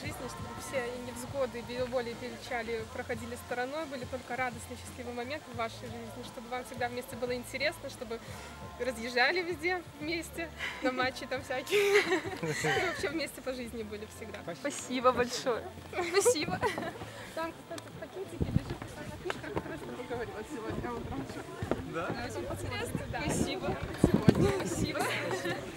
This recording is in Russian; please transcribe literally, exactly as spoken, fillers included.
жизни, чтобы все невзгоды, боли, печали проходили стороной, были только радостные, счастливые моменты в вашей жизни, чтобы вам всегда вместе было интересно, чтобы разъезжали везде вместе, на матчи там всякие, и вообще вместе по жизни были всегда. Спасибо большое. Спасибо. Там, кстати, в пакетике лежит писальная книжка, о которой я поговорила сегодня утром. Да? Очень интересно, да. Спасибо. Сегодня. Спасибо.